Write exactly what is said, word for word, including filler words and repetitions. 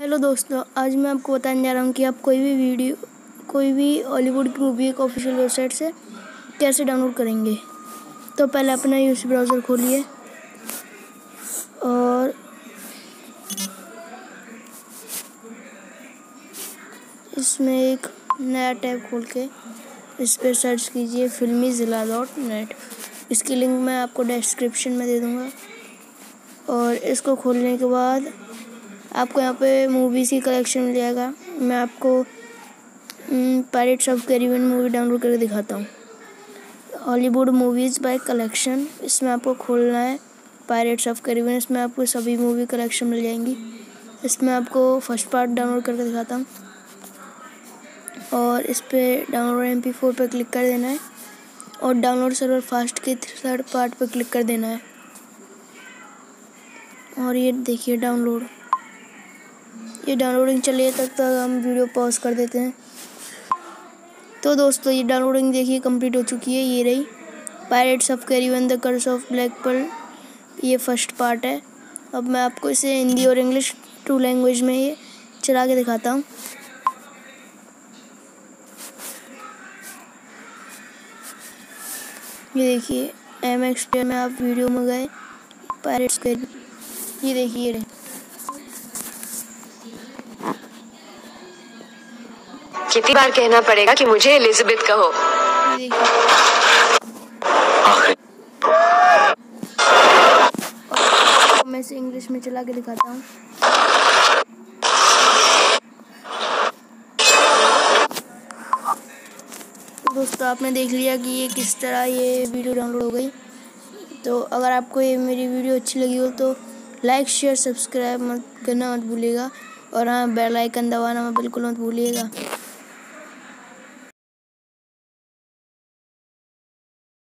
Hello दोस्तों, आज मैं आपको बताने जा रहा हूँ कि आप कोई भी वीडियो कोई भी हॉलीवुड की मूवी एक ऑफिशियल वेबसाइट से कैसे डाउनलोड करेंगे। तो पहले अपना यूसी ब्राउज़र खोलिए और इसमें एक नया टैब खोल के इस पर सर्च कीजिए फिल्मी ज़िला डॉट नेट। इसकी लिंक मैं आपको डिस्क्रिप्शन में दे दूँगा। और इसको खोलने के बाद आपको यहाँ पे मूवीज़ की कलेक्शन मिल जाएगा। मैं आपको pirates of Caribbean movie download करके दिखाता हूँ। हॉलीवुड मूवीज़ बाय कलेक्शन, इसमें आपको खोलना है पायरेट्स ऑफ कैरिबियन। इसमें आपको सभी मूवी कलेक्शन मिल जाएंगी। इसमें आपको फर्स्ट पार्ट डाउनलोड करके दिखाता हूँ और इस पर डाउनलोड एम पी फोर पर क्लिक कर देना है और डाउनलोड सर्वर फास्ट के थर्ड पार्ट पर क्लिक कर देना है। और ये देखिए डाउनलोड ये डाउनलोडिंग चलिए तब तक हम वीडियो पॉज कर देते हैं। तो दोस्तों, ये डाउनलोडिंग देखिए कंप्लीट हो चुकी है। ये रही pirates of Caribbean the curse of black pearl, ये फर्स्ट पार्ट है। अब मैं आपको इसे हिंदी और इंग्लिश टू लैंग्वेज में ये चला के दिखाता हूँ। ये देखिए एम एक्स में आप वीडियो में गए पायरेट्स कैरिबियन, ये देखिए ये रही। कितनी बार कहना पड़ेगा कि मुझे एलिजाबेथ कहो। मैं इसे इंग्लिश में चला के दिखाता हूँ। दोस्तों, आपने देख लिया कि ये किस तरह ये वीडियो डाउनलोड हो गई। तो अगर आपको ये मेरी वीडियो अच्छी लगी हो तो लाइक शेयर सब्सक्राइब मत करना मत भूलिएगा और हाँ, बेल आइकन दबाना मत बिल्कुल मत भूलिएगा।